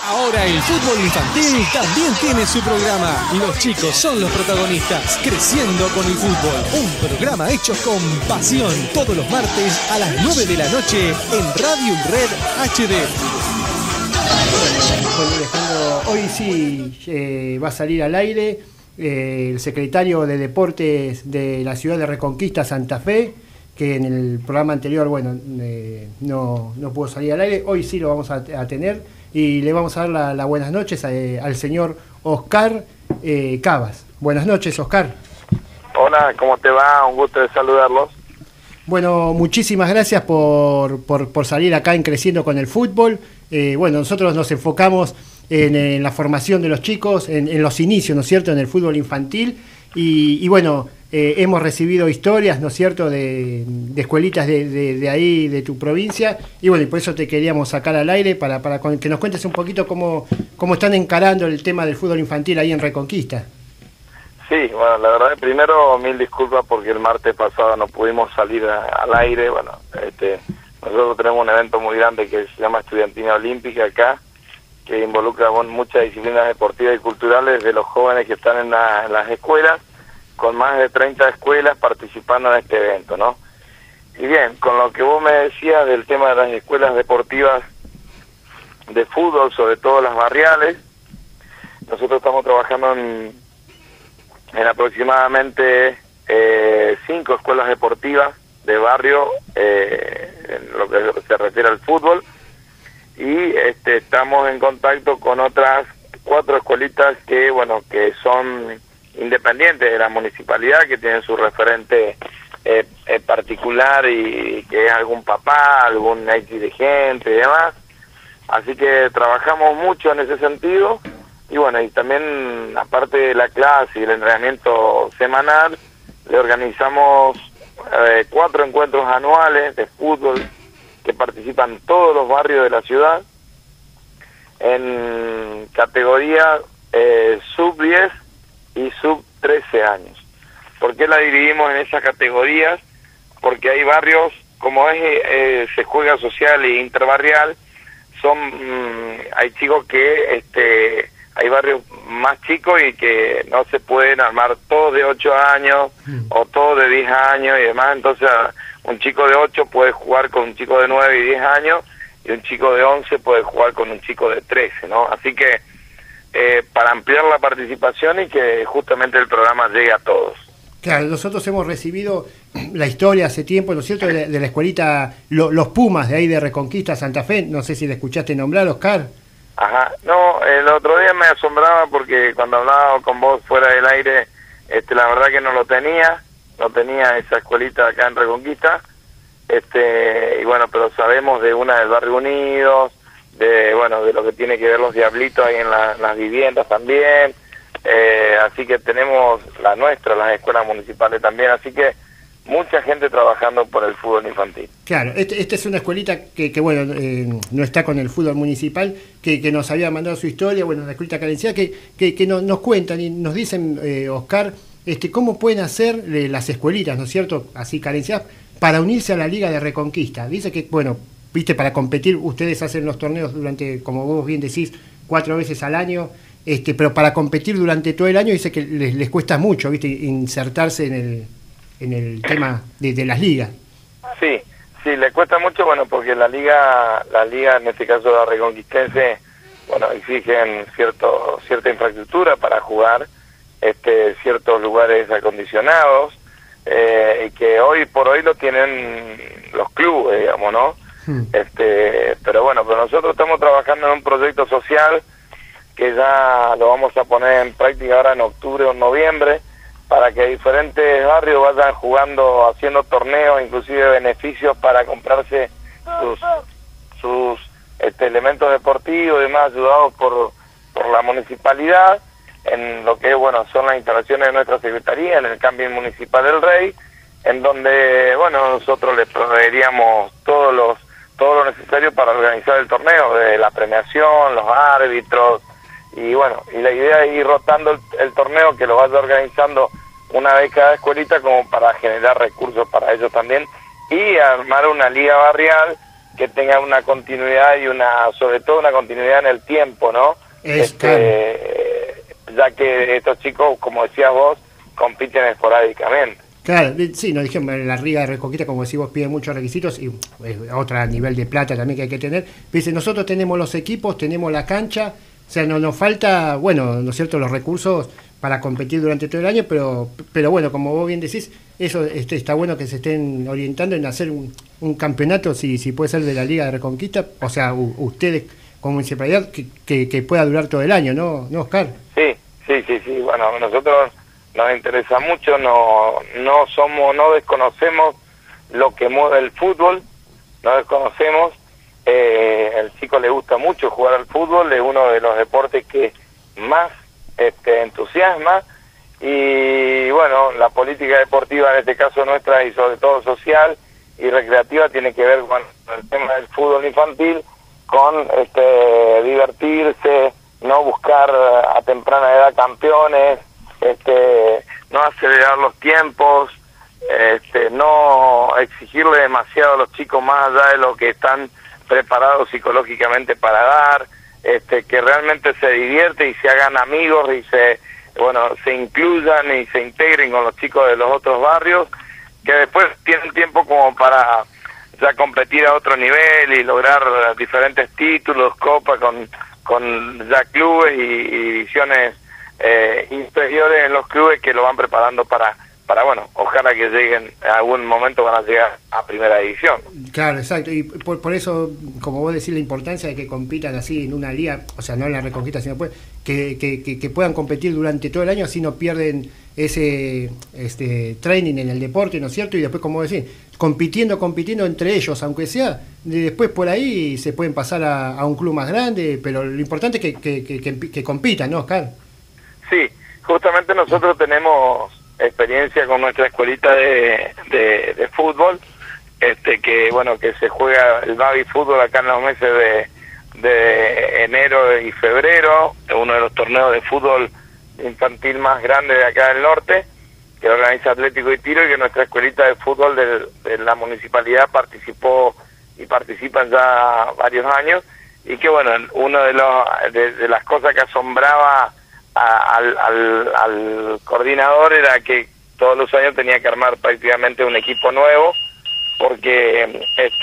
Ahora el fútbol infantil también tiene su programa. Los chicos son los protagonistas, creciendo con el fútbol. Un programa hecho con pasión, todos los martes a las 9 de la noche en Radio Red HD. Bueno, Alejandro, hoy sí va a salir al aire el secretario de Deportes de la ciudad de Reconquista, Santa Fe, que en el programa anterior, bueno, no pudo salir al aire. Hoy sí lo vamos a tener. Y le vamos a dar las buenas noches al señor Oscar Cabas. Buenas noches, Oscar. Hola, ¿cómo te va? Un gusto de saludarlos. Bueno, muchísimas gracias por salir acá en Creciendo con el Fútbol. Bueno, nosotros nos enfocamos en la formación de los chicos, en los inicios, ¿no es cierto?, en el fútbol infantil. Y bueno, hemos recibido historias, ¿no es cierto?, de escuelitas de ahí, de tu provincia, y bueno, y por eso te queríamos sacar al aire para que nos cuentes un poquito cómo están encarando el tema del fútbol infantil ahí en Reconquista. Sí, bueno, la verdad, primero mil disculpas porque el martes pasado no pudimos salir al aire. Bueno, nosotros tenemos un evento muy grande que se llama Estudiantina Olímpica acá, que involucra muchas disciplinas deportivas y culturales de los jóvenes que están en las escuelas, con más de 30 escuelas participando en este evento, ¿no? Y bien, con lo que vos me decías del tema de las escuelas deportivas de fútbol, sobre todo las barriales, nosotros estamos trabajando en aproximadamente 5 escuelas deportivas de barrio, en lo que se refiere al fútbol, y estamos en contacto con otras 4 escuelitas que, bueno, que son independientes de la municipalidad, que tienen su referente particular y que es algún papá, algún ex dirigente y demás. Así que trabajamos mucho en ese sentido, y bueno, y también aparte de la clase y el entrenamiento semanal, le organizamos 4 encuentros anuales de fútbol que participan todos los barrios de la ciudad en categoría sub-10 y sub-13 años. ¿Por qué la dividimos en esas categorías? Porque hay barrios, como se juega social e interbarrial, hay chicos que hay barrios más chicos y que no se pueden armar todos de 8 años o todos de 10 años y demás. Entonces un chico de 8 puede jugar con un chico de 9 y 10 años, y un chico de 11 puede jugar con un chico de 13, ¿no? Así que para ampliar la participación y que justamente el programa llegue a todos. Claro, nosotros hemos recibido la historia hace tiempo, ¿no es cierto?, de la escuelita Los Pumas de ahí de Reconquista, Santa Fe. No sé si le escuchaste nombrar, Oscar. Ajá, no, el otro día me asombraba porque cuando hablaba con vos fuera del aire, la verdad que no tenía esa escuelita acá en Reconquista, y bueno, pero sabemos de una del Barrio Unidos, de lo que tiene que ver los diablitos ahí en las viviendas también, así que tenemos las escuelas municipales también, así que mucha gente trabajando por el fútbol infantil. Claro, esta es una escuelita que bueno, no está con el fútbol municipal, que nos había mandado su historia, bueno, una escuelita carenciada, que nos cuentan y nos dicen, Oscar, cómo pueden hacer las escuelitas, ¿no es cierto?, así carenciadas, para unirse a la Liga de Reconquista. Dice que, bueno, viste, para competir, ustedes hacen los torneos durante, como vos bien decís, 4 veces al año, pero para competir durante todo el año dice que les cuesta mucho, viste, insertarse en el tema de las ligas. Sí, le cuesta mucho, bueno, porque la liga en este caso la reconquistense, bueno, exigen cierta infraestructura para jugar, ciertos lugares acondicionados, y que hoy por hoy lo tienen los clubes, digamos, ¿no? Pero bueno, pero nosotros estamos trabajando en un proyecto social que ya lo vamos a poner en práctica ahora en octubre o en noviembre, para que diferentes barrios vayan jugando, haciendo torneos, inclusive beneficios para comprarse sus elementos deportivos y demás, ayudados por la municipalidad, en lo que son las instalaciones de nuestra secretaría en el camping municipal del Rey, en donde nosotros les proveeríamos todo lo necesario para organizar el torneo, de la premiación, los árbitros, y la idea es ir rotando el torneo, que lo vaya organizando una vez cada escuelita, como para generar recursos para ellos también, y armar una liga barrial que tenga una continuidad y sobre todo una continuidad en el tiempo, ¿no? Ya que estos chicos, como decías vos, compiten esporádicamente. Claro, sí, nos dijimos, la Liga de Reconquista, como decís vos, pide muchos requisitos y otro nivel de plata también que hay que tener. Dice, nosotros tenemos los equipos, tenemos la cancha, o sea, nos falta, bueno, ¿no es cierto?, los recursos para competir durante todo el año, pero bueno, como vos bien decís, eso está bueno que se estén orientando en hacer un campeonato, si puede ser de la Liga de Reconquista, o sea, ustedes como municipalidad, que pueda durar todo el año, ¿no, Oscar? Sí, bueno, nosotros nos interesa mucho, no desconocemos lo que mueve el fútbol, no desconocemos, el chico le gusta mucho jugar al fútbol, es uno de los deportes que más entusiasma, y bueno, la política deportiva en este caso nuestra, y sobre todo social y recreativa, tiene que ver con el tema del fútbol infantil, con divertirse, no buscar a temprana edad campeones, no acelerar los tiempos, no exigirle demasiado a los chicos más allá de lo que están preparados psicológicamente para dar, que realmente se divierte y se hagan amigos y se incluyan y se integren con los chicos de los otros barrios, que después tienen tiempo como para ya competir a otro nivel y lograr diferentes títulos, copas con ya clubes y divisiones inferiores en los clubes que lo van preparando para bueno, ojalá que lleguen, en algún momento van a llegar a primera división. Claro, exacto, y por eso, como vos decís, la importancia de que compitan así en una liga, o sea, no en la Reconquista, sino pues que puedan competir durante todo el año, así no pierden ese training en el deporte, ¿no es cierto? Y después, como vos decís, compitiendo entre ellos, aunque sea, después por ahí se pueden pasar a un club más grande, pero lo importante es que compitan, ¿no, Oscar? Sí, justamente nosotros tenemos experiencia con nuestra escuelita de fútbol, que se juega el baby fútbol acá en los meses de enero y febrero, uno de los torneos de fútbol infantil más grandes de acá del norte, que organiza Atlético y Tiro, y que nuestra escuelita de fútbol de la municipalidad participó y participan ya varios años, y que bueno, uno de las cosas que asombraba al coordinador era que todos los años tenía que armar prácticamente un equipo nuevo, porque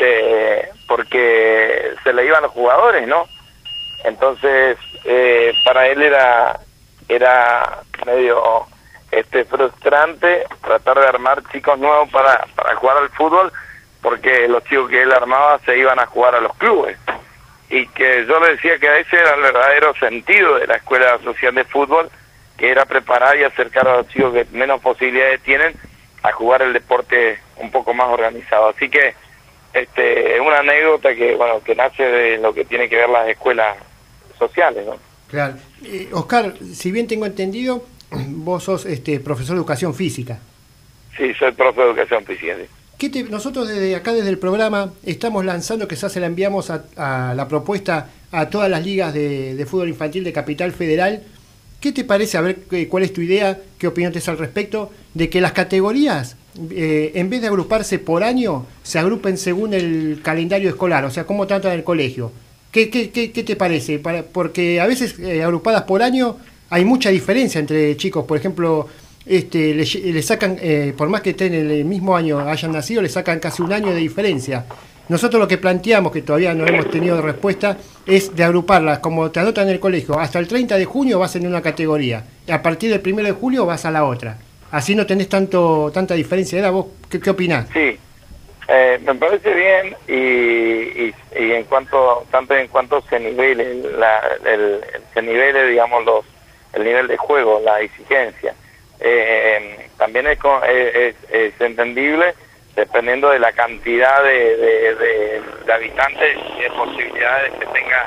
se le iban los jugadores, ¿no? Entonces para él era medio frustrante tratar de armar chicos nuevos para jugar al fútbol, porque los chicos que él armaba se iban a jugar a los clubes, y que yo le decía que ese era el verdadero sentido de la Escuela Social de Fútbol, que era preparar y acercar a los chicos que menos posibilidades tienen a jugar el deporte un poco más organizado. Así que es una anécdota que nace de lo que tiene que ver las escuelas sociales, ¿no? Claro. Oscar, si bien tengo entendido, vos sos profesor de educación física. Sí, soy profe de educación física, sí. Nosotros desde el programa estamos lanzando, que ya se la enviamos a la propuesta a todas las ligas de fútbol infantil de Capital Federal. ¿Qué te parece? A ver, ¿cuál es tu idea? ¿Qué opinión tienes al respecto? De que las categorías, en vez de agruparse por año, se agrupen según el calendario escolar, o sea, cómo tratan el colegio. ¿Qué te parece? Porque a veces agrupadas por año hay mucha diferencia entre chicos. Por ejemplo, le sacan, por más que estén en el mismo año, hayan nacido, le sacan casi un año de diferencia. Nosotros lo que planteamos, que todavía no hemos tenido respuesta, es de agruparlas, como te anotan en el colegio, hasta el 30 de junio vas en una categoría, y a partir del 1 de julio vas a la otra. Así no tenés tanta diferencia de edad. ¿Vos qué opinás? Sí, me parece bien, y en cuanto se nivele, se nivele, digamos, el nivel de juego, la exigencia. También es entendible dependiendo de la cantidad de habitantes y de posibilidades que tenga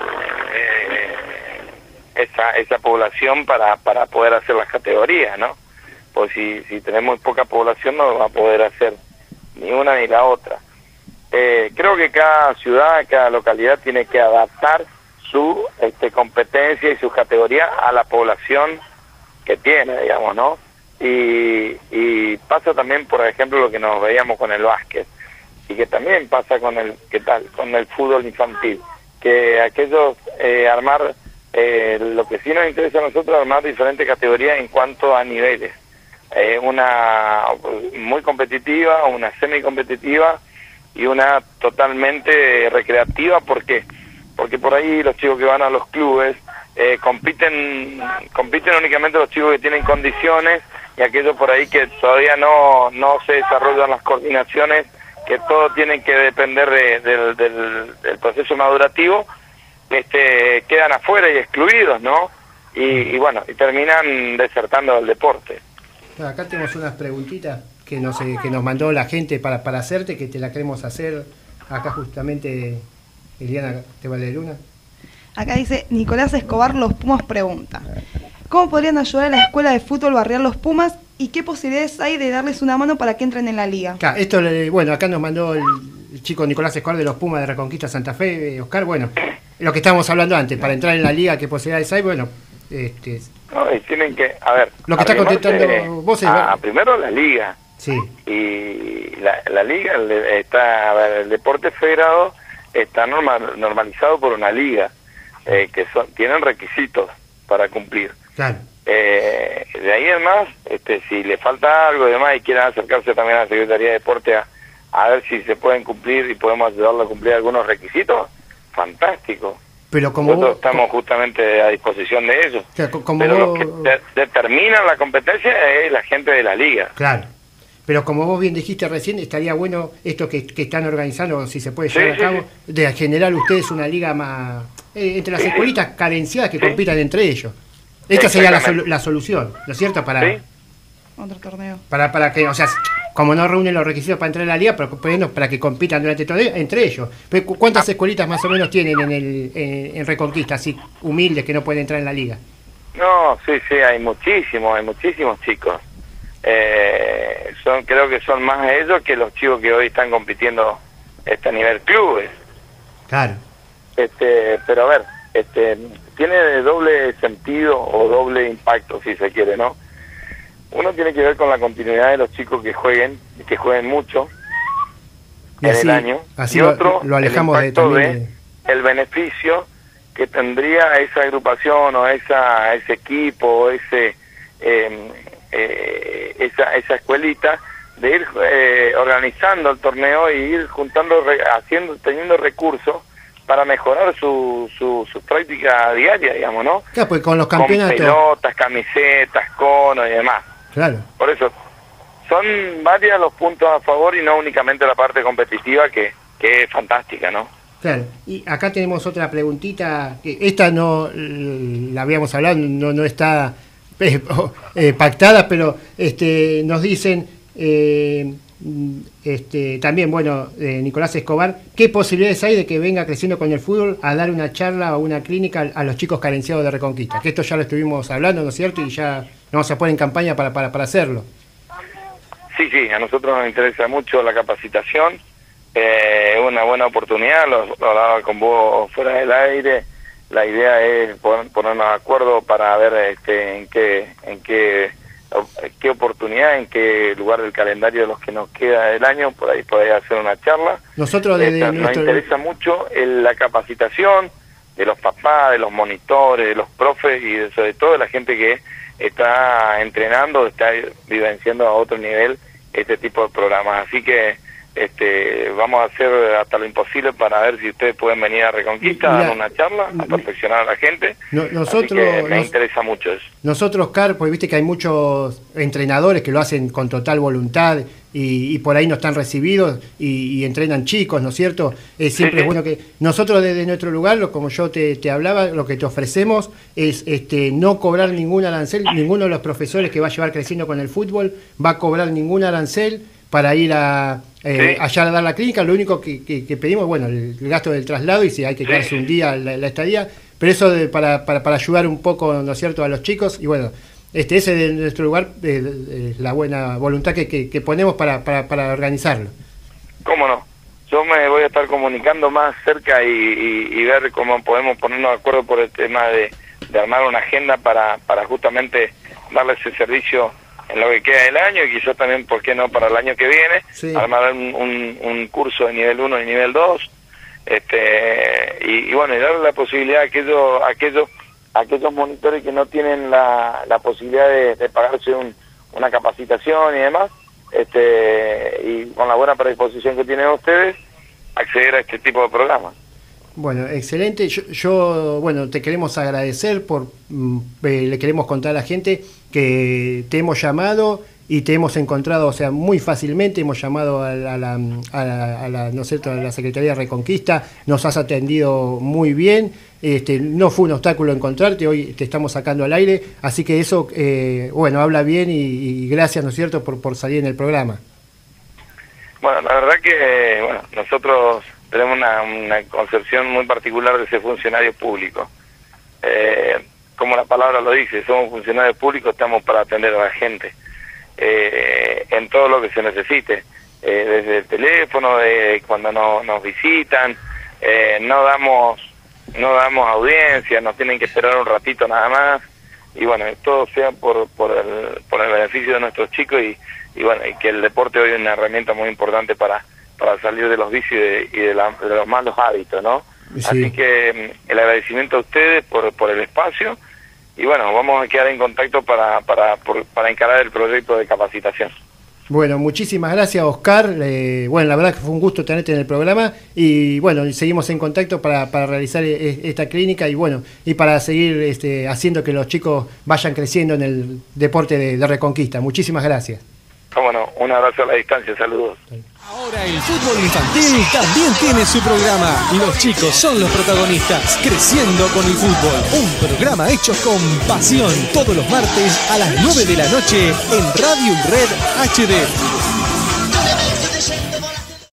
esa población para poder hacer las categorías, ¿no? Pues si tenemos poca población no va a poder hacer ni una ni la otra. Creo que cada ciudad, cada localidad tiene que adaptar su competencia y su categoría a la población que tiene, digamos, ¿no? Y pasa también, por ejemplo, lo que nos veíamos con el básquet. y que también pasa con el fútbol infantil, que aquellos armar, lo que sí nos interesa a nosotros, armar diferentes categorías en cuanto a niveles, una muy competitiva, una semi-competitiva y una totalmente recreativa, porque por ahí los chicos que van a los clubes compiten únicamente los chicos que tienen condiciones, y aquellos por ahí que todavía no se desarrollan las coordinaciones, que todo tiene que depender del proceso madurativo, quedan afuera y excluidos, ¿no? Y bueno, y terminan desertando del deporte. Acá tenemos unas preguntitas que nos mandó la gente para hacerte, que te la queremos hacer. Acá justamente, Eliana, ¿te va a leer una? Acá dice Nicolás Escobar, Los Pumas pregunta: ¿cómo podrían ayudar a la escuela de fútbol barrial Los Pumas y qué posibilidades hay de darles una mano para que entren en la liga? Acá, acá nos mandó el chico Nicolás Escobar de Los Pumas de Reconquista Santa Fe, Oscar. Bueno, lo que estábamos hablando antes, para entrar en la liga, ¿qué posibilidades hay? Bueno, no, y tienen que, a ver, lo que está contestando vos es... primero la liga. Sí. Y la liga el deporte federado está normalizado por una liga, que tienen requisitos para cumplir. Claro. De ahí en más, si le falta algo y demás y quieren acercarse también a la Secretaría de Deporte a ver si se pueden cumplir y podemos ayudarlo a cumplir algunos requisitos, fantástico. Pero como nosotros estamos justamente a disposición de ellos. O sea, pero los que determinan la competencia es la gente de la liga. Claro. Pero como vos bien dijiste recién, estaría bueno esto que están organizando, si se puede llevar a cabo, de generar ustedes una liga más entre las escuelitas carenciadas que compitan entre ellos. Esta sería la solución, ¿no es cierto? Para otro torneo. Para que, o sea, como no reúnen los requisitos para entrar en la liga, pero para que compitan durante todo entre ellos. Pero ¿cuántas escuelitas más o menos tienen en Reconquista, así humildes, que no pueden entrar en la liga? No, sí, hay muchísimos chicos. Creo que son más ellos que los chicos que hoy están compitiendo a nivel clubes. Claro. Pero a ver, tiene doble sentido o doble impacto, si se quiere, ¿no? Uno tiene que ver con la continuidad de los chicos que jueguen mucho y en así, el año, así y otro lo alejamos el impacto de el beneficio que tendría esa agrupación o ese equipo o esa escuelita de ir organizando el torneo y ir juntando, teniendo recursos para mejorar su práctica diaria, digamos, ¿no? Claro, pues con los campeonatos, con pelotas, camisetas, conos y demás. Claro. Por eso son varios los puntos a favor y no únicamente la parte competitiva, que es fantástica, ¿no? Claro. Y acá tenemos otra preguntita, que esta no la habíamos hablado, no está pactada, pero nos dicen también, bueno, Nicolás Escobar, ¿qué posibilidades hay de que venga creciendo con el fútbol a dar una charla o una clínica a los chicos carenciados de Reconquista? Que esto ya lo estuvimos hablando, ¿no es cierto? Y ya nos vamos a poner en campaña para hacerlo. Sí, a nosotros nos interesa mucho la capacitación, una buena oportunidad, lo hablaba con vos fuera del aire. La idea es ponernos de acuerdo para ver en qué oportunidad, en qué lugar del calendario de los que nos queda del año, por ahí poder hacer una charla. Nosotros nos interesa mucho la capacitación de los papás, de los monitores, de los profes y sobre todo de la gente que está entrenando, está vivenciando a otro nivel este tipo de programas. Así que vamos a hacer hasta lo imposible para ver si ustedes pueden venir a Reconquista a dar una charla, a perfeccionar a la gente. Me interesa mucho eso. Nosotros, Oscar, pues viste que hay muchos entrenadores que lo hacen con total voluntad y por ahí no están recibidos y entrenan chicos, ¿no es cierto? Siempre es bueno que nosotros desde nuestro lugar, como yo te hablaba, lo que te ofrecemos es no cobrar ningún arancel. Ninguno de los profesores que va a llevar creciendo con el fútbol va a cobrar ningún arancel para ir allá a dar la clínica. Lo único que pedimos, bueno, el gasto del traslado y si hay que quedarse un día la estadía, pero eso para ayudar un poco, ¿no es cierto?, a los chicos. Y bueno, ese de nuestro lugar la buena voluntad que ponemos para organizarlo. ¿Cómo no? Yo me voy a estar comunicando más cerca y ver cómo podemos ponernos de acuerdo por el tema de armar una agenda para justamente darle ese servicio lo que queda del año, y quizás también, ¿por qué no?, para el año que viene, Sí. armar un curso de nivel 1 y nivel 2, y bueno, y darle la posibilidad a aquellos monitores que no tienen la posibilidad de pagarse una capacitación y demás, y con la buena predisposición que tienen ustedes, acceder a este tipo de programas. Bueno, excelente. Bueno, te queremos agradecer le queremos contar a la gente que te hemos llamado y te hemos encontrado, o sea, muy fácilmente. Hemos llamado a la ¿no es cierto?, a la Secretaría de Reconquista, nos has atendido muy bien, no fue un obstáculo encontrarte, hoy te estamos sacando al aire, así que eso, bueno, habla bien y gracias, ¿no es cierto?, por salir en el programa. Bueno, la verdad que, bueno, nosotros tenemos una concepción muy particular de ser funcionarios públicos. Como la palabra lo dice, somos funcionarios públicos, estamos para atender a la gente en todo lo que se necesite, desde el teléfono, cuando nos visitan, no damos audiencia, nos tienen que esperar un ratito nada más, y bueno, todo sea por el beneficio de nuestros chicos, y bueno, y que el deporte hoy es una herramienta muy importante para salir de los vicios y de los malos hábitos, ¿no? Sí. Así que el agradecimiento a ustedes por el espacio, y bueno, vamos a quedar en contacto para encarar el proyecto de capacitación. Bueno, muchísimas gracias, Oscar. Bueno, la verdad que fue un gusto tenerte en el programa, y bueno, seguimos en contacto para realizar esta clínica, y bueno, y para seguir haciendo que los chicos vayan creciendo en el deporte de Reconquista. Muchísimas gracias. Cómo no, un abrazo a la distancia, saludos. Ahora el fútbol infantil también tiene su programa y los chicos son los protagonistas. Creciendo con el fútbol, un programa hecho con pasión, todos los martes a las 9 de la noche en Radio Red HD.